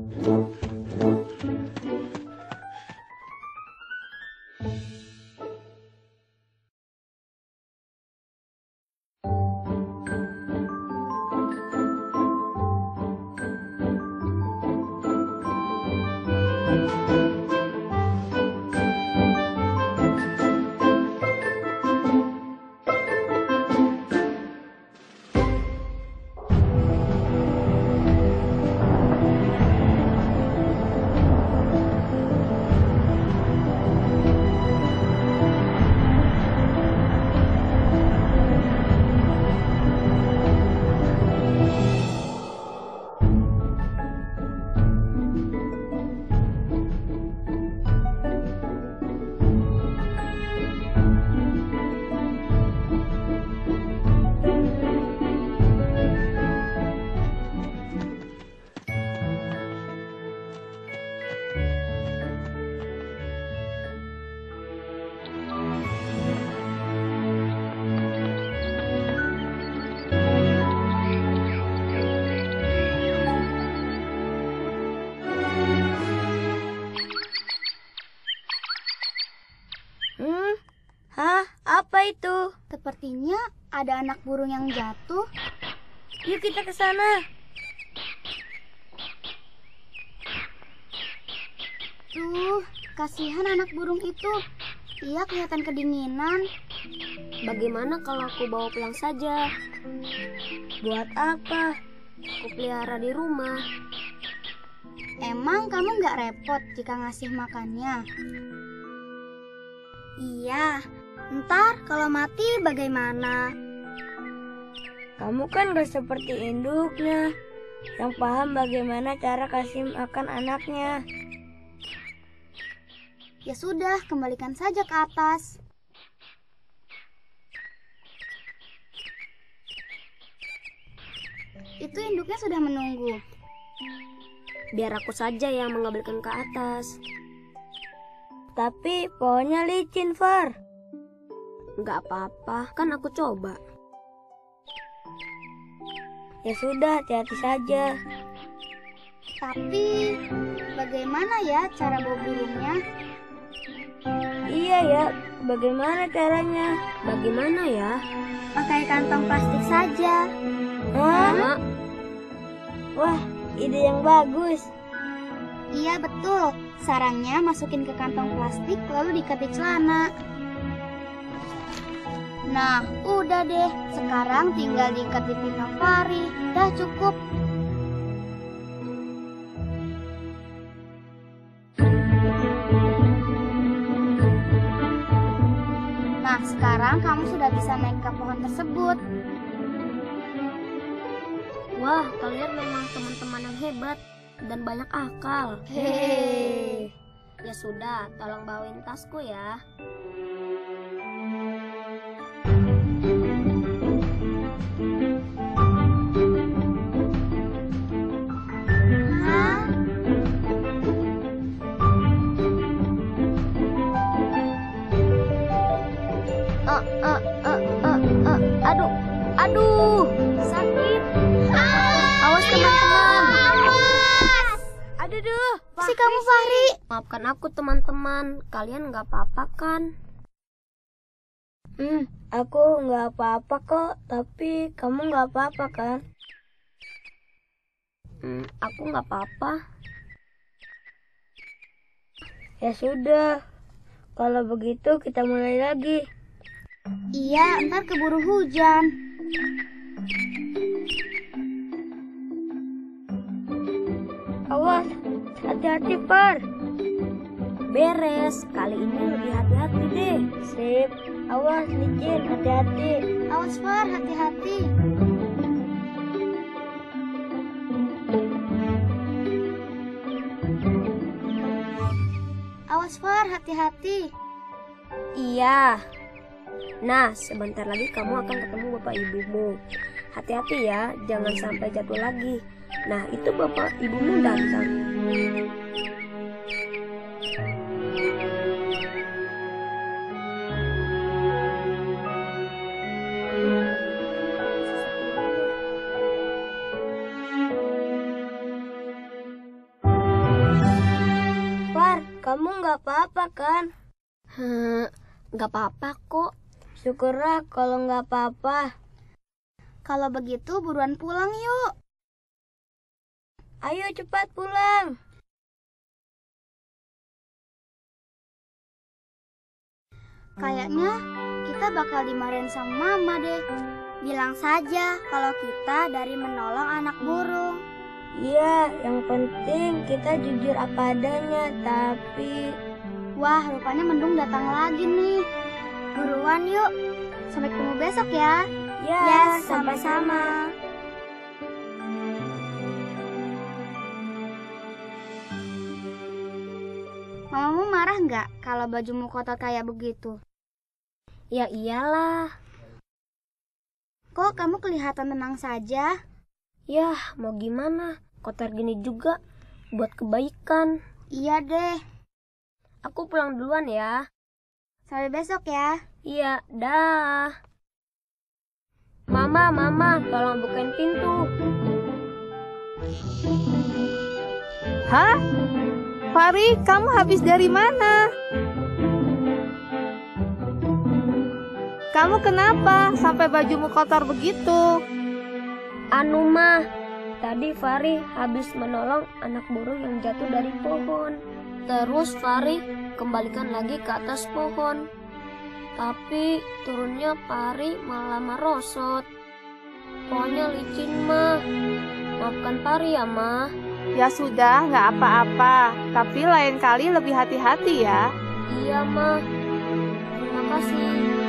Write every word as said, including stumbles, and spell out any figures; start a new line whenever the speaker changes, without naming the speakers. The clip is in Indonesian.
Hmm, hah? Apa itu?
Sepertinya ada anak burung yang jatuh.
Yuk kita ke sana.
Tuh, kasihan anak burung itu. Ia kelihatan kedinginan.
Bagaimana kalau aku bawa pulang saja? Buat apa? Aku pelihara di rumah.
Emang kamu nggak repot jika ngasih makannya? Iya, ntar kalau mati bagaimana?
Kamu kan gak seperti induknya, yang paham bagaimana cara kasih makan anaknya.
Ya sudah, kembalikan saja ke atas. Itu induknya sudah menunggu.
Biar aku saja yang mengambilkan ke atas. Tapi pohonnya licin, Far. Nggak apa-apa, kan aku coba. Ya sudah, hati-hati saja.
Tapi bagaimana ya cara bawa burungnya?
Iya ya, bagaimana caranya? Bagaimana ya?
Pakai kantong plastik saja.
Hah? Wah, ide yang bagus.
Iya betul, sarangnya masukin ke kantong plastik lalu diikat di celana. Nah, udah deh, sekarang tinggal diikat di pinggang Fari. Dah cukup. Nah, sekarang kamu sudah bisa naik ke pohon tersebut.
Wah, kalian memang teman-teman yang hebat dan banyak akal.
Hehehe.
Ya sudah, tolong bawain tasku ya.
Hah?
Eh, eh, eh, eh, eh. Aduh, aduh, sakit. Awas teman-teman. Aduh, duh.
Si kamu Fahri.
Maafkan aku teman-teman, kalian nggak apa-apa kan? Hmm, aku nggak apa-apa kok, tapi kamu nggak apa-apa kan? Hmm, aku nggak apa-apa. Ya sudah, kalau begitu kita mulai lagi.
Iya, ntar keburu hujan.
Awas, hati-hati Par. Beres, kali ini lebih hati-hati deh. Sip, awas licin, hati-hati.
Awas Far, hati-hati. Awas Far, hati-hati.
Iya. Nah, sebentar lagi kamu akan ketemu bapak ibumu. Hati-hati ya, jangan sampai jatuh lagi. Nah, itu bapak ibumu datang. Kamu nggak apa-apa kan? Hmm, nggak apa-apa kok. Syukurlah kalau nggak apa-apa.
Kalau begitu buruan pulang yuk.
Ayo cepat pulang.
Kayaknya kita bakal dimarahin sama mama deh. Bilang saja kalau kita dari menolong anak burung.
Iya, yang penting kita jujur apa adanya. Tapi
Wah, rupanya mendung datang lagi nih. Buruan yuk. Sampai ketemu besok ya.
ya,
Ya,
sama-sama.
Mamamu marah nggak kalau bajumu kotor kayak begitu?
Ya iyalah.
Kok kamu kelihatan tenang saja?
Yah, mau gimana? Kotor gini juga buat kebaikan.
Iya deh.
Aku pulang duluan ya.
Sampai besok ya.
Iya, dah. Mama, mama, tolong bukain pintu.
Hah? Fari, kamu habis dari mana? Kamu kenapa sampai bajumu kotor begitu?
Anu mah, tadi Fari habis menolong anak burung yang jatuh dari pohon. Terus Fari kembalikan lagi ke atas pohon. Tapi turunnya Fari malah merosot. Pohonnya licin mah. Maafkan Fari ya mah.
Ya sudah, nggak apa-apa. Tapi lain kali lebih hati-hati ya.
Iya mah. Terima kasih.